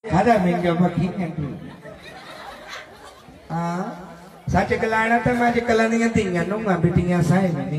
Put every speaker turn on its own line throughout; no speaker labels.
खादा मिंजो मखी तू हाँ सच गलाना तो मैं कलानियां धीयां नूंहां बिटियां साए नहीं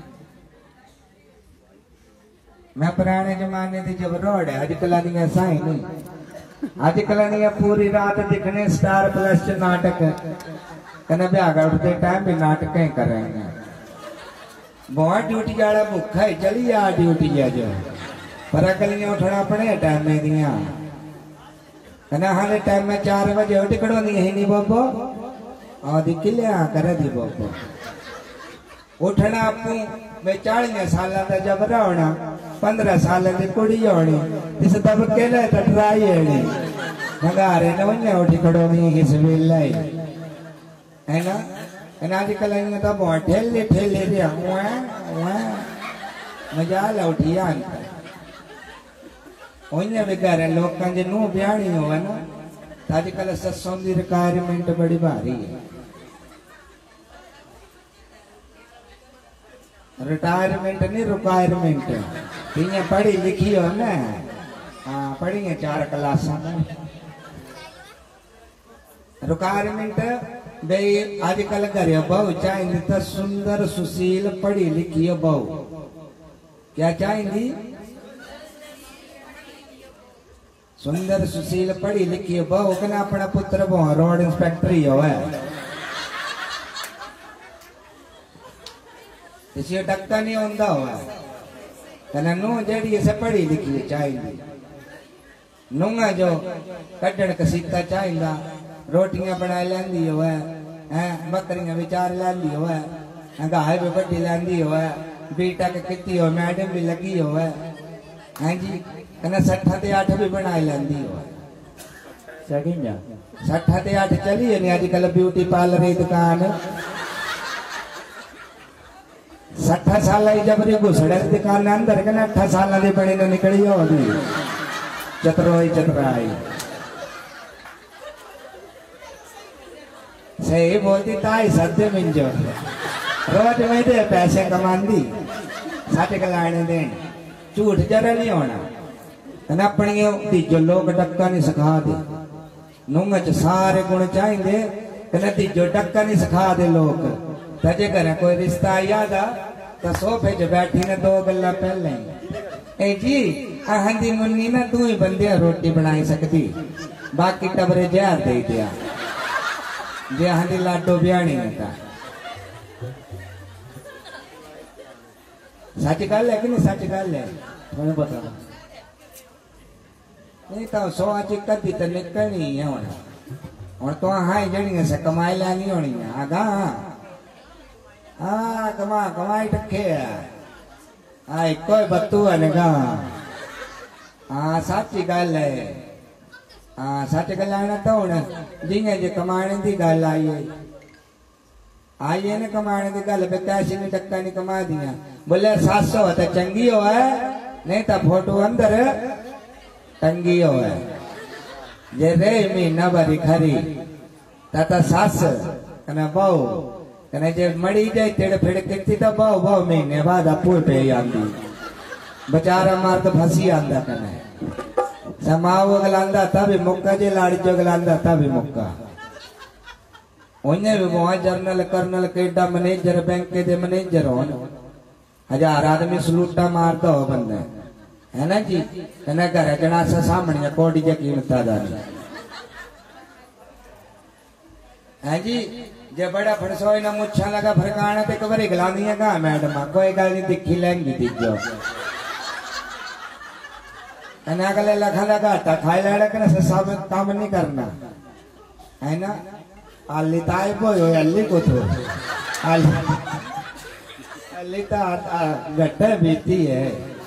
मैं पुराने जमाने की जब रोड है अज कलानियां साए नहीं अज कलानियां पूरी रात दिखने स्टार प्लस च नाटक कहना ब्याह उठते टाइम भी नाटक कर रहे हैं बहुत ड्यूटी वाला भुखा है चली आ ड्यूटी जो पर अकलियां उठना अपने टाइम दियां कहना हाले टाइम में 4 बजे उठ खड़ोनी है नहीं बोबो आदि किलिया कर दी बोबो उठना अपू मैं 40 साल का जबरा होना 15 साल की कुड़ी होनी इस दब केले टटराई है नगारे न वन्या उठी खड़ोनी किस वेले है ना आजकल तो बहुत ठेले ठेले दिया मजा ला उठी उन्हें बेकार लोग नू ब्याणी हो ना तो अजकल ससों की रिक्वायरमेंट बड़ी भारी है रिटायरमेंट नहीं रिक्वायरमेंट इं पढ़ी लिखी हो ना हाँ पढ़ी है 4 क्लासा में रिक्वायरमेंट भाई आजकल घर बहु चाहिए तो सुंदर सुशील पढ़ी लिखी बहु क्या चाहिए सुंदर सुशील पढ़ी लिखी बहु कहना अपना पुत्र बहु रोड इंस्पेक्टर ही हो इसी टक्का नहीं होता हुआ कहना नू जेड़ी इसे पढ़ी लिखी चाहिए नूंगा जो कड्डण कसीता चाहिए रोटियां बना लेंदी हो बकरियां विचार लेंदी हो गाय भी बड़ी लेंदी हो बीटेक की हो मैडम भी लगी हो हाँ जी कहना 60 ते 8 भी बना लेंदी हो 60 ते 8 चली है नहीं अजकल ब्यूटी पार्लर की दुकान 60 साल की जबरी घुसड़े दुकान अंदर कहना 8 साल की बनी ने निकली होगी चतरोई चतराई सही बोलती ताई सद्दे मिंजो रोज में दे पैसे कमांदी सच गलाने देन झूठ जरा नहीं होना अपनी तीजो लोग डक्का नहीं सिखा दे नूंह च सारे गुण चाहिए कहना तीजो डक्का नहीं सिखा दे लोग तजे घर कोई रिश्ता याद आ तो सोफे च बैठी ने 2 गल्ला पहले ए जी आहंदी मुन्नी ना तू ही बंदे रोटी बनाई सकती बाकी टबरे जहर दे दिया जे आहंदी लाडो ब्याणी था सच गल है कि नहीं सच गल है तुम्हें पता नहीं तो 100 च कदी तो निकलनी है हूँ तो हाँ जड़ियां से कमाई लैनी होनी आगा हाँ कमाई टके है कोई बत्तू है गा हाँ सच्ची गल है हाँ सच गलाना तो हूँ जियां जे कमाने की गल आई है ना कमाने की गल कैसी नहीं टक्का नहीं कमा दिया बोले 700 तो चंगी हो नहीं तो फोटो अंदर टंगी हो जे रे महीना भरी खरी ता सास कने बहु कने जे मड़ी जाए तेड़ फिड़ किती तो बहु महीने बाद अपूर पे आंदी बेचारा मर्द फसी आंदा कने समाओ गलांदा तभी मुक्का जे लाड़ी जो गलांदा तभी मुक्का उन्हें भी बहुत जर्नल कर्नल केडा मैनेजर बैंक के मैनेजर हो 1000 आदमी सलूटा मारता हो बंदे है ना जी कहना घर जनासा सामने कोड़ी जी कीमत है जी जे बड़ा फड़सो ना मुछा लगा फरकाना तो कबर गलानिया कहा मैडम कोई गल नहीं दिखी लेंगी दिखो कहना गले लखा लगा खाई लड़ा कहना सब काम नहीं करना है ना आली ताई बोयो अली को तो अली तो गट्टे बीती है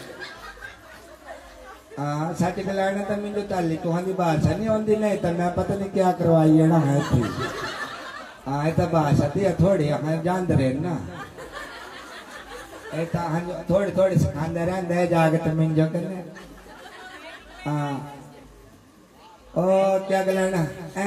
हाँ सच गलाना तो मुझे ताली तुहां भाषा नहीं आती नहीं तो मैं पता नहीं क्या करवाई है ना है थी हाँ ये तो भाषा थी थोड़ी हम जानते रहे ना ये तो थोड़ी थोड़ी सिखाते रहते जाके तो मिंजो करने हाँ ओ क्या गलाना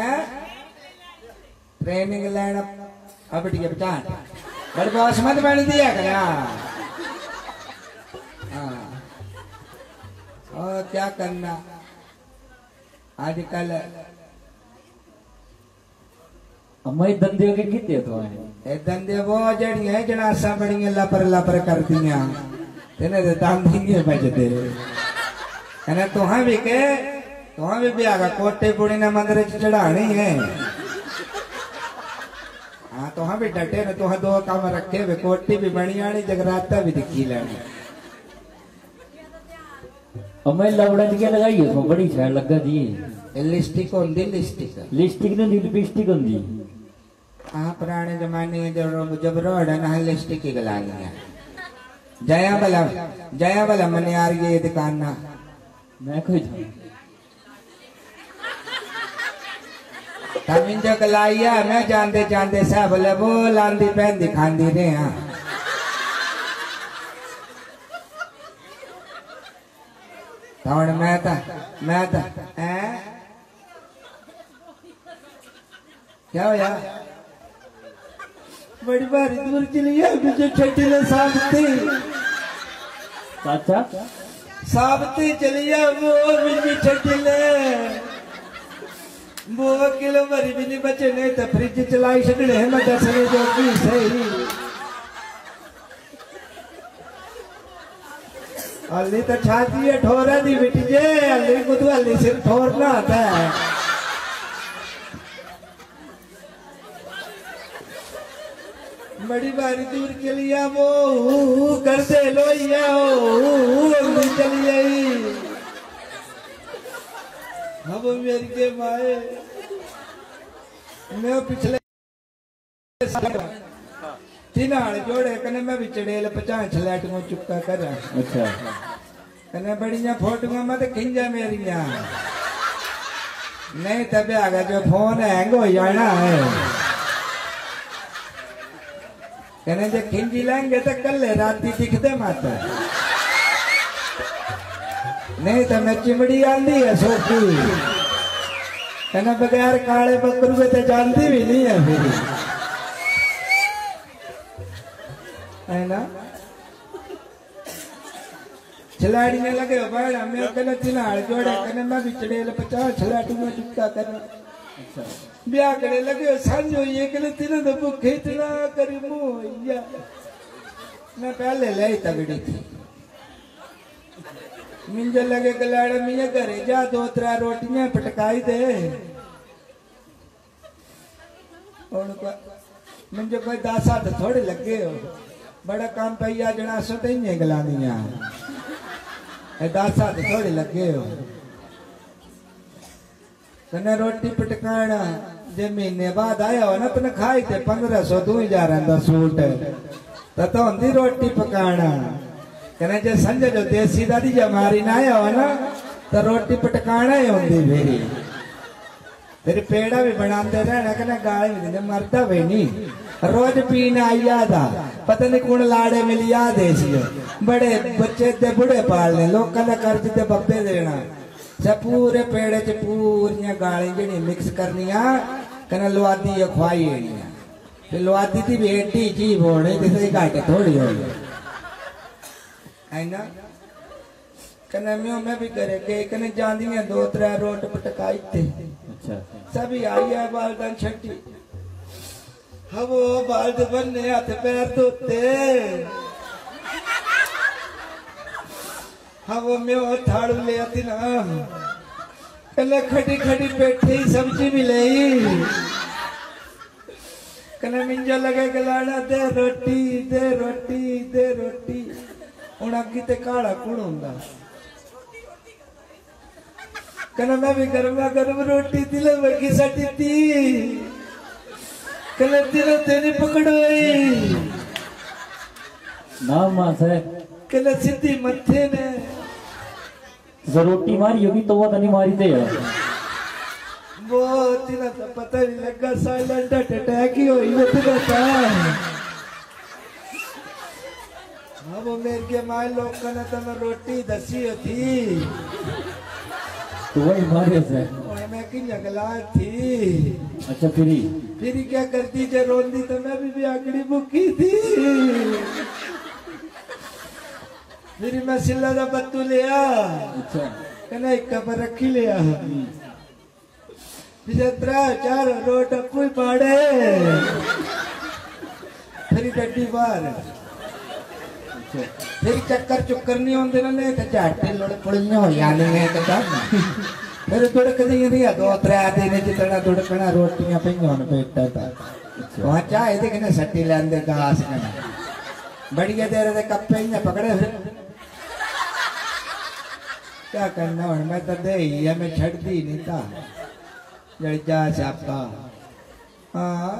ट्रेनिंग लेना अब ठीक पहचान बड़े बॉस मत बन दिया करा हाँ और क्या करना आजकल
अम्मा धंधे के कितने तो है
धंधे वो जड़ियां जनासा बड़ियां लपर लपर कर दियां तेने तो दाम देंगे बजते है तुहां भी के तुहां भी ब्याह का कोटे पुड़ी ने मंदिर चढ़ानी है। हाँ तुहां भी डटे ने तुहां दो काम रखे वे कोटी भी बनी आनी जगराता भी दिखी लेनी।
अम्मा लवड़ा क्या लगाई है तो बड़ी छाड़ लगा दी
लिपस्टिक होंदी लिपस्टिक
ने लिपस्टिक होंदी।
हाँ पुराने जमाने में जब रोड है ना लिपस्टिक की गलानी है। जया बला मने यार ये दुकान ना
मैं कोई
तमिन जो गलाइया मैं जानते जानते सा बोले वो लांदी पहन दिखांदी रे। हाँ तौण मैं था क्या हो यार बड़ी बारी दूर चली है मुझे छठी ने साबती
चाचा
साबती चली है वो मुझे छठी ने वो किलो भरी भी नहीं बचे नहीं तो फ्रिज चलाई छड़े है मैं दसने जो की सही अली तो छाती है ठोरा दी बिटी जे अली को तो अली सिर ठोरना आता है। बड़ी बारी दूर के लिए वो कर दे लो ये चली आई अब मेरी के माए मैं पिछले तीन हाल जोड़े कने मैं बिचड़ेल 50 छलैट में चुपका कर।
अच्छा
कने बड़िया फोटों मत खिंजा मेरिया नहीं तब आगे जो फोन हैंग हो जाना है। कहने जो खिंजी लेंगे तो कल राती दिखते मत नहीं तो मैं चिमड़ी आंदी है सोखी कहना बगैर काले बकरू के तो जानती भी नहीं है फिर है ना छलाड़ी में लगे बड़ा मैं कहना चिनाड़ जोड़े कहने मैं बिचड़ेल 50 छलाटी में चुपका करना ब्याह करे लगे सांझो ये कहने तीनों तो भूखे इतना करी मुँह मैं पहले ले तगड़ी थी मिंजो लगे गलाड़ा मिया घरे जा 2-3 रोटियां पटकाई दे मिंजो कोई 10 हाथ थोड़े लगे हो बड़ा काम पैया जना सुटे ही गलानिया 10 हाथ थोड़े लगे हो कने रोटी पटकाना जे महीने बाद आया हो ना तने खाई थे 1500 2000 का सूट तो होंदी रोटी पकाना कहने जे संजय जो देसी दादी जमारी ना आया हो ना तो रोटी पटकाना ही होंदी फिर पेड़ा भी बनाते रहना कहने गाली भी देने मरता भी नहीं रोज पीना आया था पता नहीं कौन लाड़े मिल याद है बड़े बच्चे ते बुढ़े पालने लोग का कर्ज ते बब्बे देना सब पूरे पेड़े च पूरियां गाली जी मिक्स करनिया कहने लुआदी खुआई है लुआदी थी भी एडी जीव होने जिसे घट थोड़ी हो है ना कहने मैं भी करे के कहने जांदियां 2-3 रोट पटकाई थे।
अच्छा
सभी आई है बालदान छठी हम वो बाल्द बनने हाथ पैर धोते हम वो मैं वो थाड़ू ले आती ना कहने खटी खटी पेठी सब्जी मिले कहने मिंजा लगे गलाना दे रोटी दे रोटी दे रोटी हूं अगी ते काला कुण हुंदा कहना मैं भी गर्मा गर्म रोटी दिले वर्गी सटी थी कहना दिल तेरी पकड़ोई
ना मासे
कहना सीधी मत्थे ने
रोटी मारी होगी तो वो नहीं मारी थे
वो तिना तो पता नहीं लगा साइलेंट अटैक ही हुई वो तो बता हाँ वो मेरे के माए लोग कहना तो मैं रोटी दसी होती
तो वही मारे से
मैं की जगला थी।
अच्छा
फिर क्या करती जो रोंदी तो मैं भी आकड़ी भूखी थी फिर मैं सिल्ला का पत्तू लिया।
अच्छा
कहना एक कप रखी लिया जत्रा चार रोट कोई पाड़े फिर डड्डी बार फिर चक्कर चुक्कर नहीं होंगे ना नहीं तो झाटे लड़ पड़ियां हो जाने हैं कदा फिर दुड़क दी दो त्रै दिन जितना दुड़कना रोटियां पईयां न पेटा ता वहां चाहे देखने सट्टी लेंदे गास कने बढ़िया देर दे कप्पे ही पकड़े फिर क्या करना हूं मैं तो दे ही है मैं छड़ दी नहीं था जा छापा हाँ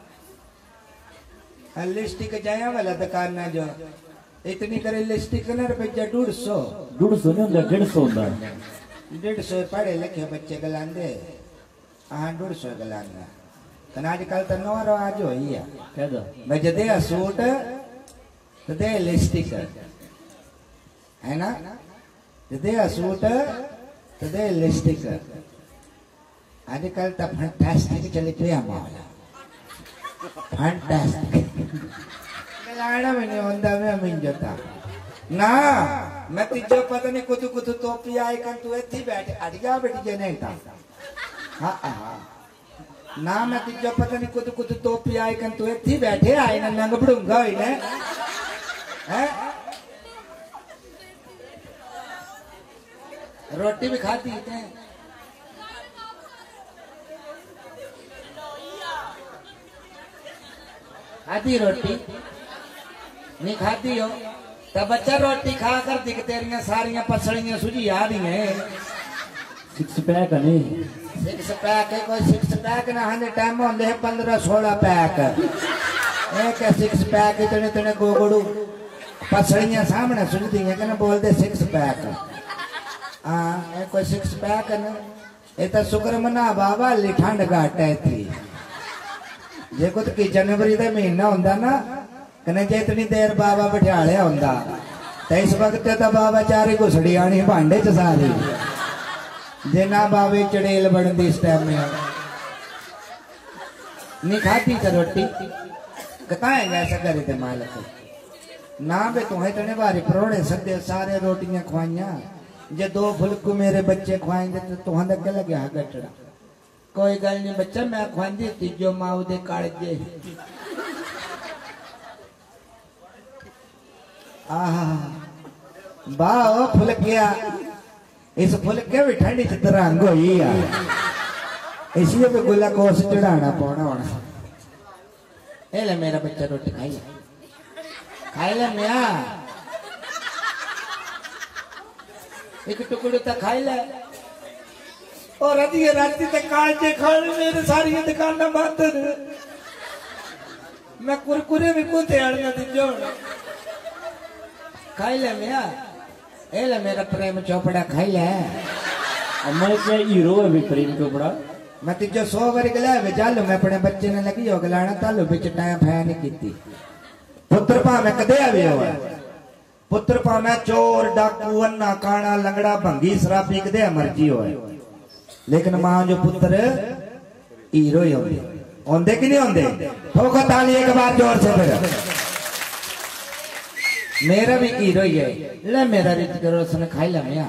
लिपस्टिक जाया वाला दुकान ना जो इतनी करे लिपस्टिक ना रुपया 150
नहीं होंगे 150 होता
150 पढ़े लिखे बच्चे गलांदे हाँ 150 गलांगा कन आजकल तो नो रवाज हो ही है मैं जदे सूट तो दे लिपस्टिक है ना जदे सूट तो दे लिपस्टिक आजकल तो फैंटास्टिक चले पे मामला फैंटास्टिक गलाना में नहीं होंदा मैं मिल जाता ना मैं तिजो पता नहीं कुछ कुछ टोपी आई कन तू इत्थे बैठे अड़िया बैठी जे नहीं था हाँ हाँ ना मैं तिजो पता नहीं कुछ कुछ टोपी आई कन तू इत्थे बैठे आए ना नंग बड़ूंगा ही ने हैं रोटी भी खाती है खाती रोटी नहीं खाती हो तो बच्चा रोटी खा कर दिख तेरिया सारिया पसलियां सुझी आ रही हैं
6 पैक नहीं
6 पैक है कोई 6 पैक ना हने टाइम होंदे 15-16 पैक एक 6 पैक इतने इतने गोगड़ू पसलियां सामने सुझदी हैं कि बोलते 6 पैक हाँ कोई 6 पैक ना ये तो शुक्र मना बाबा ली ठंड घट है थी जे कुछ की जनवरी का महीना होंदा ना कने जे इतनी देर बाबा बिठालिया होंदा तो इस वक्त तो बाबा चारी घुसड़ी आनी भांडे च सारी जे ना बाबे चड़ेल बनती इस टाइम में नहीं खाती तो रोटी कताए ऐसा करे थे मालक ना बे तुम्हें इतने बारी परोड़े सदे सारे रोटियां खुआइया जे 2 फुलकू मेरे बच्चे खुआएंगे तो तुम्हारा क्या लगे हा गटड़ा कोई गल नहीं बच्चा मैं खुआंदी तीजो माऊ दे कालजे आहा बाओ फुलकिया इस फुलके भी ठंडी च तरंग होई आ इसलिए भी गुला कोस चढ़ाना पौना होना ए ले मेरा बच्चा रोटी खाई ले मिया एक टुकड़े तक खाई ले और राती तक कालजे खाने मेरे सारी दुकाना बंद मैं कुरकुरे भी कुते आलियां दिजो खाई ले मिया ए ले मेरा प्रेम चोपड़ा खाई ले
अम्मा क्या हीरो है भी प्रेम चोपड़ा
मैं तिजो 100 बारी गला वे चालू मैं अपने बच्चे ने लगी हो गलाना तालू बिच टाइम फै नहीं कीती पुत्र भावे कदे आवे हो पुत्र भावे चोर डाकू अन्ना काना लंगड़ा भंगी शराबी कदे मर्जी होए लेकिन मां जो पुत्र हीरो ही होंदे कि नहीं होंदे ठोको ताली एक बार जोर से फिर मेरा भी हीरो ही है ले मेरा ऋतिक रोशन खाई ला मिया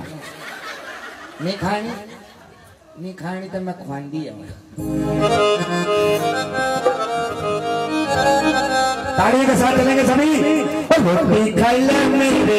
नहीं खानी तो मैं खुआंदी है ताली के साथ चलेंगे सभी रोटी खाई ले मेरे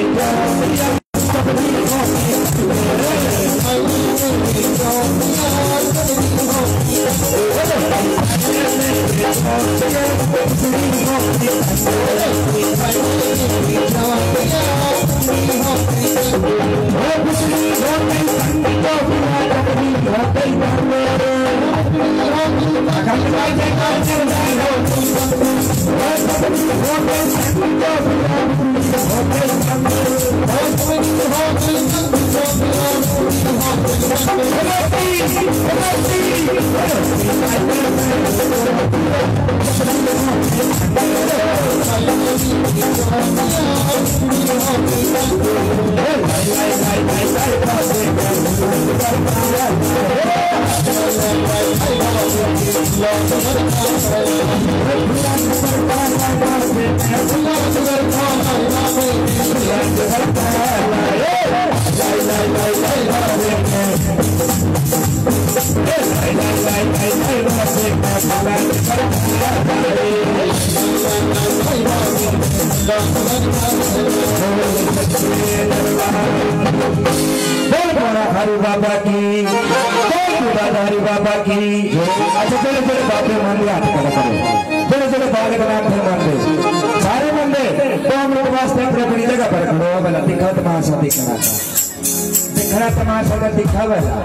हरि बाबा की हरि बाबा की। अच्छा चलो चलो बाबे मंदिर हाथ करो चलो चलो बाले का नाम मंदिर सारे मंदिर 2 मिनट वास्ते अपनी अपनी जगह पर खड़ो भला दिखा तमाशा दिखना तमाशा का दिखा भला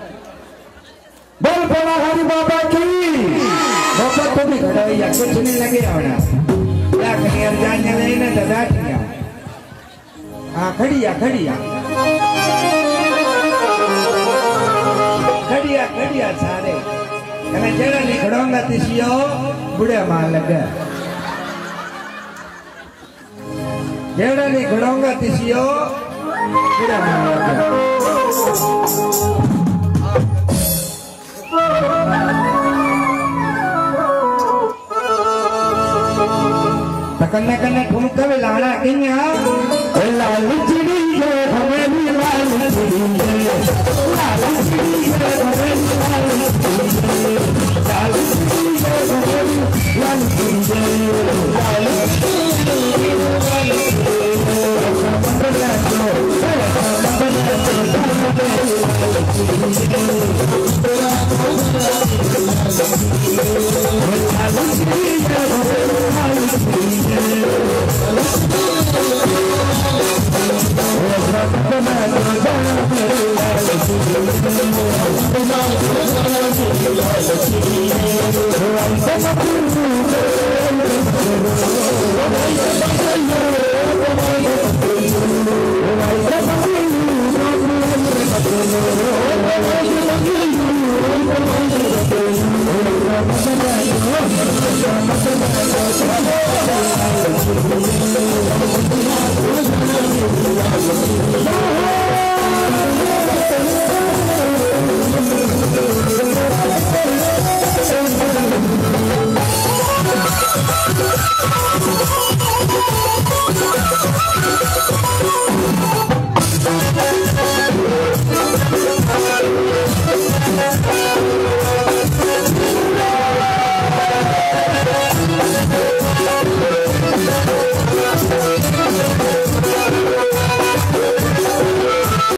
बोल बोला हरि बाबा की। बाबा तो भी खड़ा या कुछ नहीं लगे होना या कहीं जाने नहीं ना दादा हाँ खड़िया खड़िया खड़िया खड़िया सारे कहना जेड़ा नहीं खड़ोंगा तिसियो बुढ़े मार लगे जेड़ा नहीं खड़ोंगा तिसियो बुढ़े मार लगे। कन्ने कन्ने ठुमका भी लाना किन्या लाल चिड़ी है हमें भी लाल चिड़ी है लाल चिड़ी है हमें भी लाल चिड़ी है लाल चिड़ी है हमें भी लाल चिड़ी है लाल चिड़ी है लाल